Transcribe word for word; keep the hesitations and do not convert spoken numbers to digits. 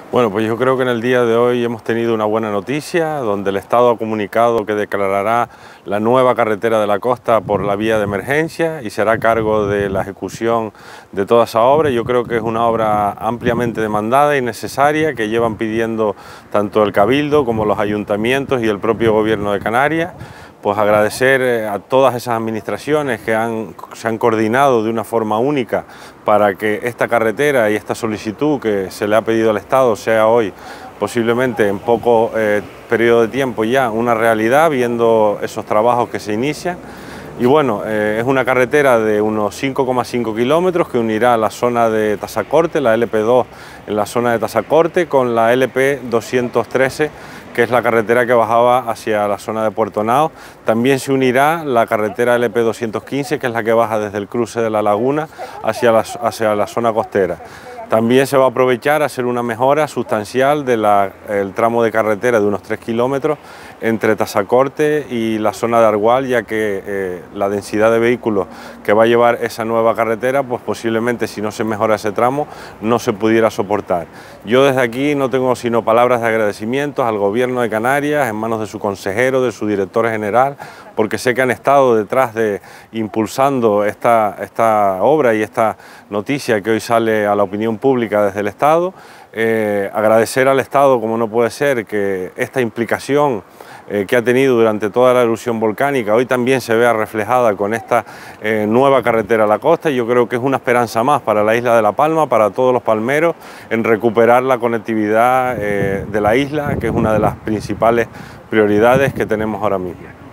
Bueno, pues yo creo que en el día de hoy hemos tenido una buena noticia, donde el Estado ha comunicado que declarará la nueva carretera de la costa por la vía de emergencia y será a cargo de la ejecución de toda esa obra. Yo creo que es una obra ampliamente demandada y necesaria que llevan pidiendo tanto el Cabildo como los ayuntamientos y el propio Gobierno de Canarias. Pues agradecer a todas esas administraciones que han, se han coordinado de una forma única para que esta carretera y esta solicitud que se le ha pedido al Estado sea hoy, posiblemente en poco eh, periodo de tiempo ya, una realidad, viendo esos trabajos que se inician. Y bueno, eh, es una carretera de unos cinco coma cinco kilómetros que unirá la zona de Tasacorte, la L P dos en la zona de Tasacorte, con la L P doscientos trece, que es la carretera que bajaba hacia la zona de Puerto Nao. También se unirá la carretera L P doscientos quince, que es la que baja desde el cruce de la laguna hacia la, hacia la zona costera. También se va a aprovechar a hacer una mejora sustancial del tramo de carretera de unos tres kilómetros entre Tasacorte y la zona de Argual, ya que eh, la densidad de vehículos que va a llevar esa nueva carretera, pues posiblemente si no se mejora ese tramo, no se pudiera soportar. Yo desde aquí no tengo sino palabras de agradecimientos al Gobierno de Canarias, en manos de su consejero, de su director general, porque sé que han estado detrás de impulsando esta, esta obra y esta noticia que hoy sale a la opinión pública desde el Estado. Eh, agradecer al Estado, como no puede ser, que esta implicación eh, que ha tenido durante toda la erupción volcánica hoy también se vea reflejada con esta eh, nueva carretera a la costa. Yo creo que es una esperanza más para la isla de La Palma, para todos los palmeros, en recuperar la conectividad eh, de la isla, que es una de las principales prioridades que tenemos ahora mismo.